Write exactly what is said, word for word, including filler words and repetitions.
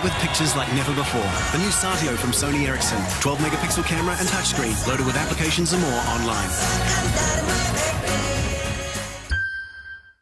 with pictures like never before. The new Satio from Sony Ericsson. twelve megapixel camera and touchscreen, loaded with applications and more online.